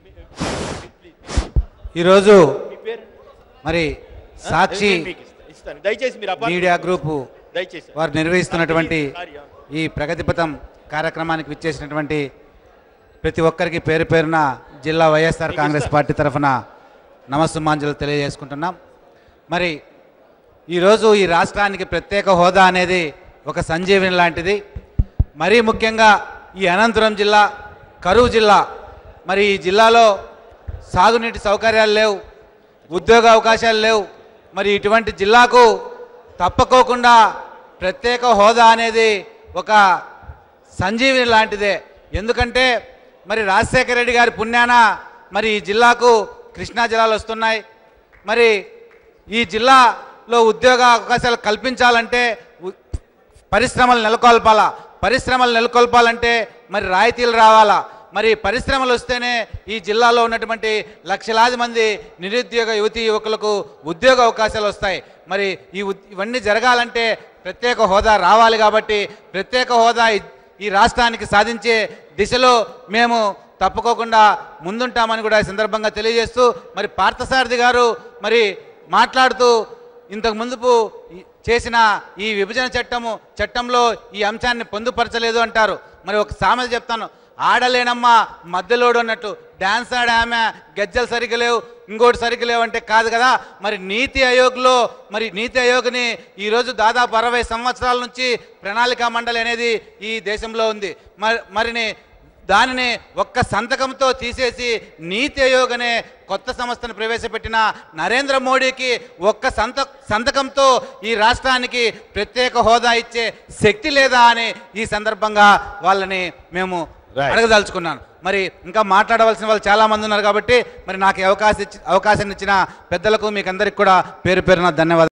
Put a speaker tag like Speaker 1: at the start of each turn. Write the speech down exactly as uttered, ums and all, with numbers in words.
Speaker 1: ఈరోజు మరి సాక్షి media group వారు నిర్వహిస్తున్నటువంటి ఈ ప్రగతి పథం కార్యక్రమానికి విచ్చేసినటువంటి ప్రతి ఒక్కరికి పేరు పేరున జిల్లా వైఎస్ఆర్ కాంగ్రెస్ పార్టీ తరఫున నమస్సుమాంజలు తెలియజేసుకుంటున్నాం. మరి ఈరోజు ఈ రాష్ట్రానికి ప్రత్యేక హోదా అనేది ఒక సంజీవిని లాంటిది. మరీ ముఖ్యంగా ఈ అనంతపురం జిల్లా కరువు జిల్లా. మరి ఈ జిల్లాలో సాగునీటి సౌకర్యాలు లేవు, ఉద్యోగ అవకాశాలు లేవు. మరి ఇటువంటి జిల్లాకు తప్పకోకుండా ప్రత్యేక హోదా అనేది ఒక సంజీవిని లాంటిదే. ఎందుకంటే మరి రాజశేఖర రెడ్డి గారి పుణ్యాన మరి ఈ జిల్లాకు కృష్ణా జిల్లాలు వస్తున్నాయి. మరి ఈ జిల్లాలో ఉద్యోగ అవకాశాలు కల్పించాలంటే పరిశ్రమలు నెలకొల్పాలా. పరిశ్రమలు నెలకొల్పాలంటే మరి రాయితీలు రావాలా. మరి పరిశ్రమలు వస్తేనే ఈ జిల్లాలో ఉన్నటువంటి లక్షలాది మంది నిరుద్యోగ యువతీ యువకులకు ఉద్యోగ అవకాశాలు వస్తాయి. మరి ఈ ఇవన్నీ జరగాలంటే ప్రత్యేక హోదా రావాలి. కాబట్టి ప్రత్యేక హోదా ఈ రాష్ట్రానికి సాధించే దిశలో మేము తప్పుకోకుండా ముందుంటామని కూడా ఈ సందర్భంగా తెలియజేస్తూ, మరి పార్థసారథి గారు మరి మాట్లాడుతూ ఇంతకు ముందుపు చేసిన ఈ విభజన చట్టము చట్టంలో ఈ అంశాన్ని పొందుపరచలేదు అంటారు. మరి ఒక సామెత చెప్తాను, ఆడలేనమ్మా మధ్యలోడు అన్నట్టు. డ్యాన్స్ ఆడామె గజ్జలు సరిగ్గా లేవు, ఇంకోటి సరిగ్గా లేవు అంటే కాదు కదా. మరి నీతి ఆయోగ్లో మరి నీతి ఆయోగ్ని ఈరోజు దాదాపు అరవై సంవత్సరాల నుంచి ప్రణాళికా మండలి అనేది ఈ దేశంలో ఉంది. మరి మరిని దానిని ఒక్క సంతకంతో తీసేసి నీతి ఆయోగ్ అనే కొత్త సంస్థను ప్రవేశపెట్టిన నరేంద్ర మోడీకి ఒక్క సంత సంతకంతో ఈ రాష్ట్రానికి ప్రత్యేక హోదా ఇచ్చే శక్తి లేదా అని ఈ సందర్భంగా వాళ్ళని మేము అడగదలుచుకున్నాను. మరి ఇంకా మాట్లాడవలసిన వాళ్ళు చాలామంది ఉన్నారు కాబట్టి మరి నాకు అవకాశం ఇచ్చి అవకాశం ఇచ్చిన పెద్దలకు మీకు అందరికి కూడా పేరు పేరున ధన్యవాదాలు.